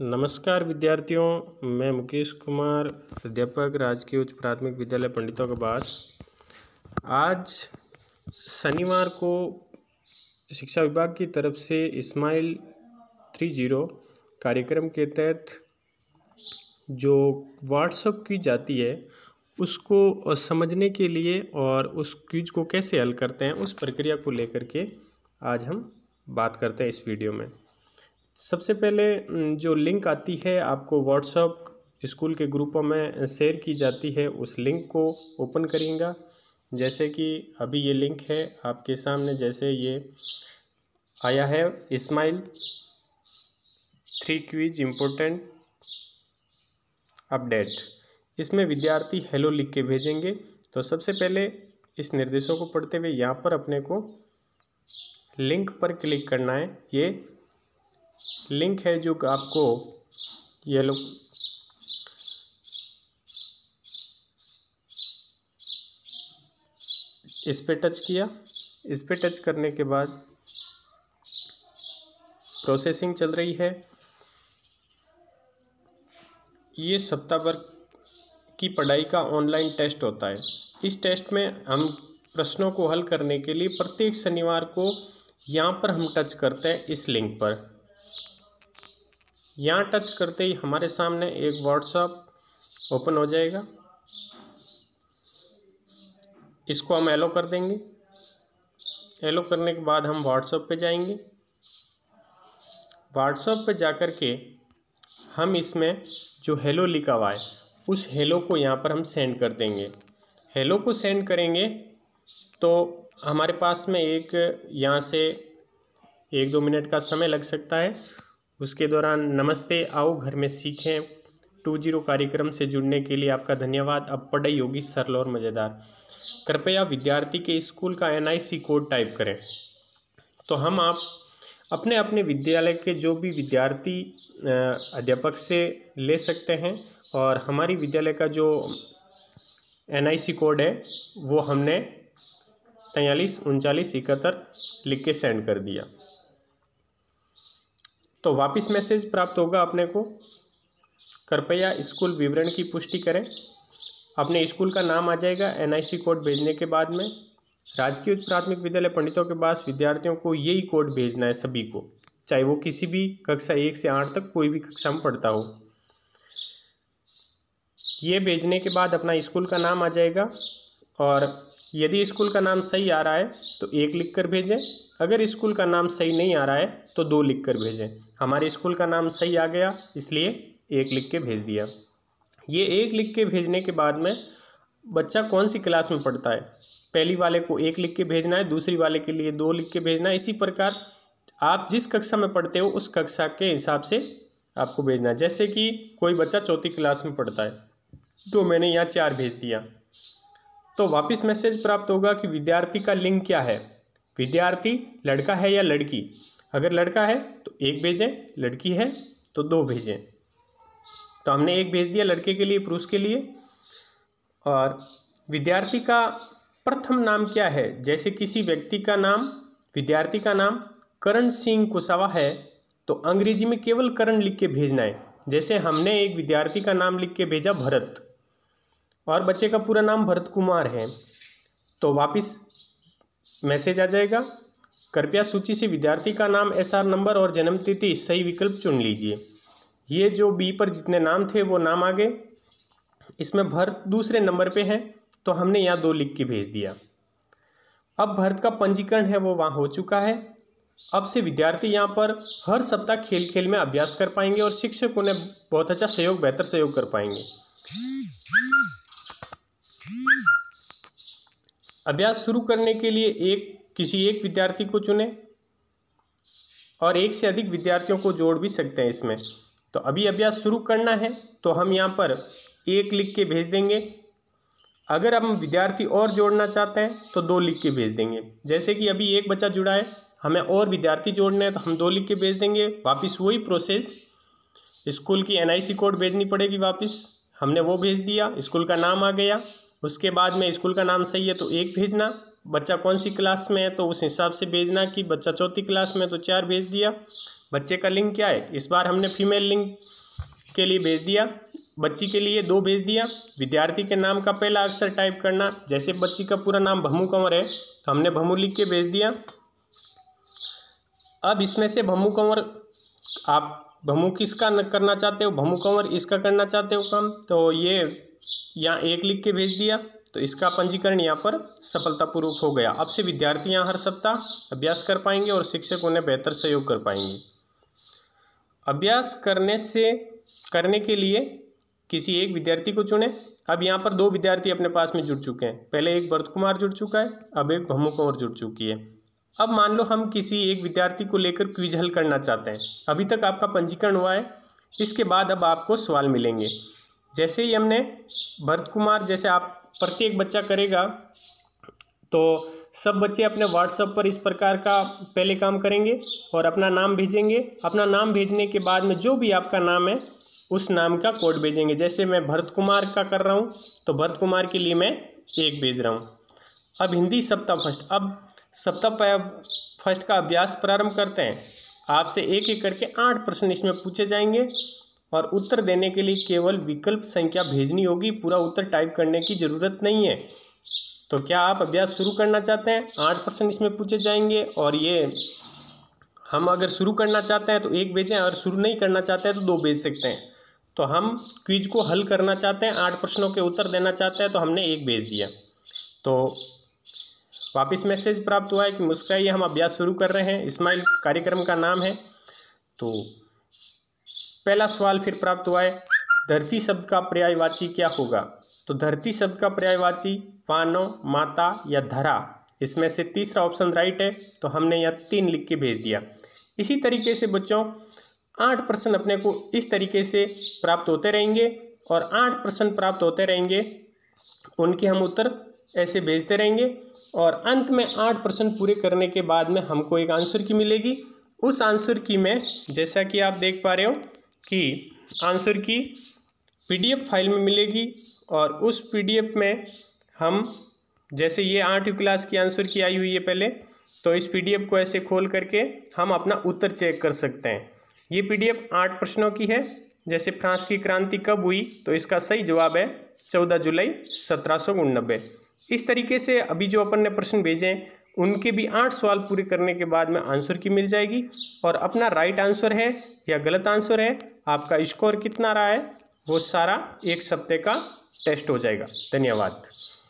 नमस्कार विद्यार्थियों, मैं मुकेश कुमार, अध्यापक राजकीय उच्च प्राथमिक विद्यालय पंडितों के पास। आज शनिवार को शिक्षा विभाग की तरफ से स्माइल 30 कार्यक्रम के तहत जो व्हाट्सएप की जाती है उसको समझने के लिए और उस क्विज को कैसे हल करते हैं उस प्रक्रिया को लेकर के आज हम बात करते हैं इस वीडियो में। सबसे पहले जो लिंक आती है आपको व्हाट्सएप स्कूल के ग्रुपों में शेयर की जाती है, उस लिंक को ओपन करिएगा। जैसे कि अभी ये लिंक है आपके सामने, जैसे ये आया है स्माइल 3 क्विज इम्पोर्टेंट अपडेट। इसमें विद्यार्थी हेलो लिख के भेजेंगे। तो सबसे पहले इस निर्देशों को पढ़ते हुए यहाँ पर अपने को लिंक पर क्लिक करना है। ये लिंक है जो आपको ये लोग इस पे टच किया। इस पे टच करने के बाद प्रोसेसिंग चल रही है। ये सप्ताह भर की पढ़ाई का ऑनलाइन टेस्ट होता है। इस टेस्ट में हम प्रश्नों को हल करने के लिए प्रत्येक शनिवार को यहाँ पर हम टच करते हैं इस लिंक पर। यहाँ टच करते ही हमारे सामने एक व्हाट्सएप ओपन हो जाएगा। इसको हम एलो कर देंगे। एलो करने के बाद हम व्हाट्सएप पे जाएंगे। व्हाट्सएप पे जाकर के हम इसमें जो हेलो लिखा हुआ है उस हेलो को यहाँ पर हम सेंड कर देंगे। हेलो को सेंड करेंगे तो हमारे पास में एक यहाँ से 1-2 मिनट का समय लग सकता है। उसके दौरान नमस्ते, आओ घर में सीखें 20 कार्यक्रम से जुड़ने के लिए आपका धन्यवाद। अब पढ़ाई होगी सरल और मज़ेदार। कृपया विद्यार्थी के स्कूल का NIC कोड टाइप करें। तो हम आप अपने अपने विद्यालय के जो भी विद्यार्थी अध्यापक से ले सकते हैं और हमारी विद्यालय का जो NIC कोड है वो हमने 433971 लिख के सेंड कर दिया। तो वापस मैसेज प्राप्त होगा अपने को, कृपया स्कूल विवरण की पुष्टि करें। अपने स्कूल का नाम आ जाएगा। NIC कोड भेजने के बाद में राजकीय उच्च प्राथमिक विद्यालय पंडितों के पास विद्यार्थियों को यही कोड भेजना है सभी को, चाहे वो किसी भी कक्षा 1 से 8 तक कोई भी कक्षा में पढ़ता हो। ये भेजने के बाद अपना स्कूल का नाम आ जाएगा और यदि स्कूल का नाम सही आ रहा है तो 1 लिख कर भेजें। अगर स्कूल का नाम सही नहीं आ रहा है तो 2 लिख कर भेजें। हमारे स्कूल का नाम सही आ गया इसलिए 1 लिख के भेज दिया। ये 1 लिख के भेजने के बाद में बच्चा कौन सी क्लास में पढ़ता है, पहली वाले को 1 लिख के भेजना है, दूसरी वाले के लिए 2 लिख के भेजना है। इसी प्रकार आप जिस कक्षा में पढ़ते हो उस कक्षा के हिसाब से आपको भेजना है। जैसे कि कोई बच्चा 4th क्लास में पढ़ता है तो मैंने यहाँ 4 भेज दिया। तो वापस मैसेज प्राप्त होगा कि विद्यार्थी का लिंग क्या है, विद्यार्थी लड़का है या लड़की। अगर लड़का है तो 1 भेजें, लड़की है तो 2 भेजें। तो हमने 1 भेज दिया लड़के के लिए, पुरुष के लिए। और विद्यार्थी का प्रथम नाम क्या है, जैसे किसी व्यक्ति का नाम, विद्यार्थी का नाम करण सिंह कुशवाहा है तो अंग्रेजी में केवल करण लिख के भेजना है। जैसे हमने एक विद्यार्थी का नाम लिख के भेजा भरत और बच्चे का पूरा नाम भरत कुमार है तो वापस मैसेज आ जाएगा, कृपया सूची से विद्यार्थी का नाम, SR नंबर और जन्म तिथि सही विकल्प चुन लीजिए। ये जो बी पर जितने नाम थे वो नाम आ गए। इसमें भरत दूसरे नंबर पे है तो हमने यहाँ 2 लिख के भेज दिया। अब भरत का पंजीकरण है वो वहाँ हो चुका है। अब से विद्यार्थी यहाँ पर हर सप्ताह खेल खेल में अभ्यास कर पाएंगे और शिक्षक उन्हें बहुत अच्छा सहयोग, बेहतर सहयोग कर पाएंगे। अभ्यास शुरू करने के लिए किसी एक विद्यार्थी को चुनें और 1 से अधिक विद्यार्थियों को जोड़ भी सकते हैं इसमें। तो अभी अभ्यास शुरू करना है तो हम यहाँ पर 1 लिख के भेज देंगे। अगर हम विद्यार्थी और जोड़ना चाहते हैं तो 2 लिख के भेज देंगे। जैसे कि अभी 1 बच्चा जुड़ा है, हमें और विद्यार्थी जोड़ने हैं तो हम 2 लिख के भेज देंगे। वापस वही प्रोसेस, स्कूल की NIC कोड भेजनी पड़ेगी। वापस हमने वो भेज दिया, स्कूल का नाम आ गया। उसके बाद में स्कूल का नाम सही है तो 1 भेजना, बच्चा कौन सी क्लास में है तो उस हिसाब से भेजना कि बच्चा 4th क्लास में तो 4 भेज दिया। बच्चे का लिंग क्या है, इस बार हमने फीमेल लिंग के लिए भेज दिया, बच्ची के लिए 2 भेज दिया। विद्यार्थी के नाम का पहला अक्षर टाइप करना, जैसे बच्ची का पूरा नाम भमू कंवर है तो हमने भमू लिख के भेज दिया। अब इसमें से भमू कंवर, आप भमू किसका करना चाहते हो, भमू कंवर इसका करना चाहते हो काम, तो ये यहाँ 1 लिख के भेज दिया, तो इसका पंजीकरण यहाँ पर सफलतापूर्वक हो गया। अब से विद्यार्थी यहाँ हर सप्ताह अभ्यास कर पाएंगे और शिक्षक उन्हें बेहतर सहयोग कर पाएंगे। अभ्यास करने के लिए किसी एक विद्यार्थी को चुनें। अब यहाँ पर 2 विद्यार्थी अपने पास में जुड़ चुके हैं, पहले एक भरत कुमार जुड़ चुका है, अब एक भमू कंवर जुड़ चुकी है। अब मान लो हम किसी एक विद्यार्थी को लेकर क्विज हल करना चाहते हैं। अभी तक आपका पंजीकरण हुआ है, इसके बाद अब आपको सवाल मिलेंगे। जैसे ही हमने भरत कुमार, जैसे आप प्रत्येक बच्चा करेगा तो सब बच्चे अपने व्हाट्सएप पर इस प्रकार का पहले काम करेंगे और अपना नाम भेजेंगे। अपना नाम भेजने के बाद में जो भी आपका नाम है उस नाम का कोड भेजेंगे। जैसे मैं भरत कुमार का कर रहा हूँ तो भरत कुमार के लिए मैं 1 भेज रहा हूँ। अब हिंदी सप्ताह फर्स्ट, अब सप्ताह फर्स्ट का अभ्यास प्रारंभ करते हैं। आपसे एक एक करके 8 प्रश्न इसमें पूछे जाएंगे और उत्तर देने के लिए केवल विकल्प संख्या भेजनी होगी, पूरा उत्तर टाइप करने की ज़रूरत नहीं है। तो क्या आप अभ्यास शुरू करना चाहते हैं? 8 प्रश्न इसमें पूछे जाएंगे और ये हम अगर शुरू करना चाहते हैं तो 1 भेजें और शुरू नहीं करना चाहते हैं तो 2 भेज सकते हैं। तो हम क्विज को हल करना चाहते हैं, 8 प्रश्नों के उत्तर देना चाहते हैं तो हमने 1 भेज दिया। तो वापस मैसेज प्राप्त हुआ है कि मुस्कुराइए, हम अभ्यास शुरू कर रहे हैं, स्माइल कार्यक्रम का नाम है। तो पहला सवाल फिर प्राप्त हुआ है, धरती शब्द का पर्यायवाची क्या होगा? तो धरती शब्द का पर्यायवाची मानव, माता या धरा, इसमें से तीसरा ऑप्शन राइट है, तो हमने यहाँ 3 लिख के भेज दिया। इसी तरीके से बच्चों 8 प्रश्न अपने को इस तरीके से प्राप्त होते रहेंगे और 8 प्रश्न प्राप्त होते रहेंगे, उनके हम उत्तर ऐसे भेजते रहेंगे और अंत में 8 प्रश्न पूरे करने के बाद में हमको एक आंसर की मिलेगी। उस आंसर की में, जैसा कि आप देख पा रहे हो कि आंसर की PDF फाइल में मिलेगी और उस PDF में हम, जैसे ये 8वीं क्लास की आंसर की आई हुई है पहले, तो इस PDF को ऐसे खोल करके हम अपना उत्तर चेक कर सकते हैं। ये PDF 8 प्रश्नों की है। जैसे फ्रांस की क्रांति कब हुई, तो इसका सही जवाब है 14 जुलाई 1789। इस तरीके से अभी जो अपन ने प्रश्न भेजे हैं उनके भी 8 सवाल पूरे करने के बाद में आंसर की मिल जाएगी और अपना राइट आंसर है या गलत आंसर है, आपका स्कोर कितना रहा है, वो सारा 1 सप्ताह का टेस्ट हो जाएगा। धन्यवाद।